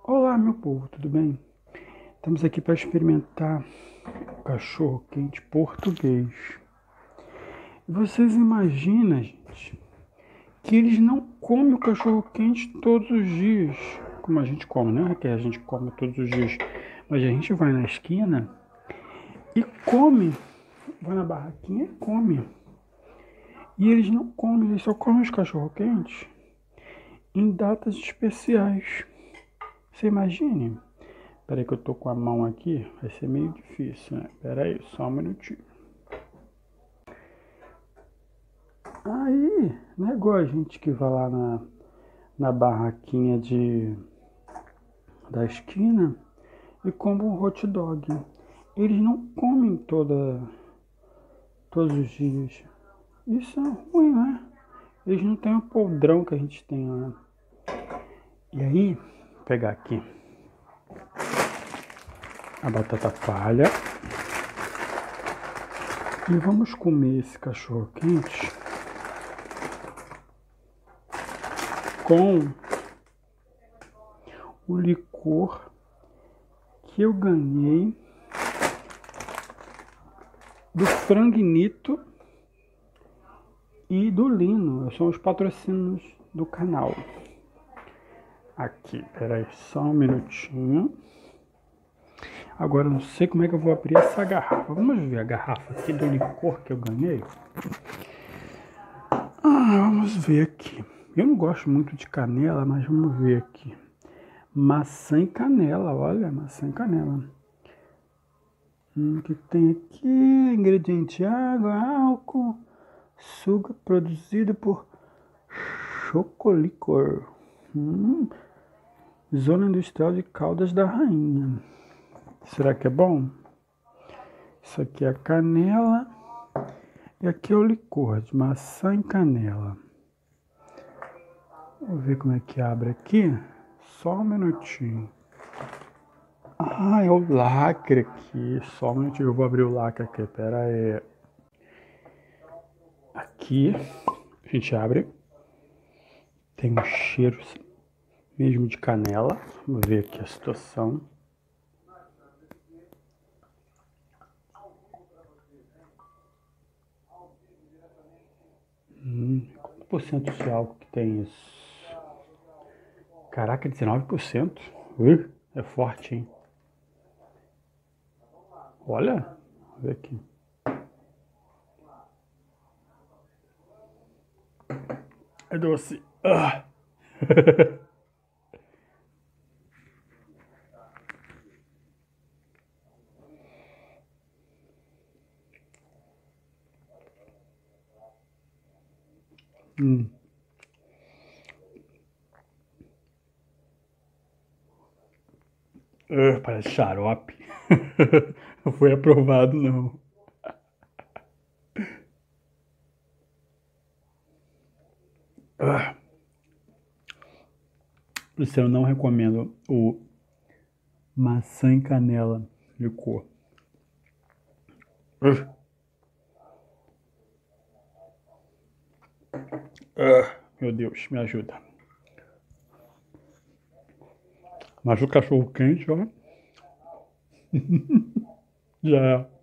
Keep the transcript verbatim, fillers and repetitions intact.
Olá, meu povo, tudo bem? Estamos aqui para experimentar o cachorro quente português. E vocês imaginam, gente, que eles não comem o cachorro quente todos os dias, como a gente come, né? Que a gente come todos os dias, mas a gente vai na esquina e come, vai na barraquinha e come. E eles não comem, eles só comem os cachorro quentes em datas especiais. Você imagine? Espera aí que eu tô com a mão aqui, vai ser meio difícil, né? Espera aí, só um minutinho. Aí, não é igual a gente que vai lá na, na barraquinha de, da esquina e come um hot dog. Eles não comem toda, todos os dias. Isso é ruim, né? Eles não têm o podrão que a gente tem lá. E aí, vou pegar aqui a batata palha e vamos comer esse cachorro quente com o licor que eu ganhei do Franguinito e do Lino. São os patrocínios do canal. Aqui, peraí, só um minutinho. Agora eu não sei como é que eu vou abrir essa garrafa. Vamos ver a garrafa aqui do licor que eu ganhei. Ah, vamos ver aqui. Eu não gosto muito de canela, mas vamos ver aqui. Maçã e canela, olha, maçã e canela. Hum, o que tem aqui? Ingrediente: água, álcool, suco produzido por Chocolicor. Hum, Zona Industrial de Caldas da Rainha. Será que é bom? Isso aqui é a canela. E aqui é o licor de maçã e canela. Vou ver como é que abre aqui. Só um minutinho. Ah, é o lacre aqui. Só um minutinho, eu vou abrir o lacre aqui. Pera aí. Aqui, a gente abre. Tem um cheiro mesmo de canela. Vamos ver aqui a situação. Hum, quanto por cento de álcool que tem isso? Caraca, dezenove por cento. Uh, é forte, hein? Olha, vamos ver aqui. É doce. Ah. hum. Uh, parece xarope. Não foi aprovado, não. Uh. Por isso eu não recomendo o maçã e canela licor. Uh. Uh. Meu Deus, me ajuda. Mas o cachorro quente, ó. Já é.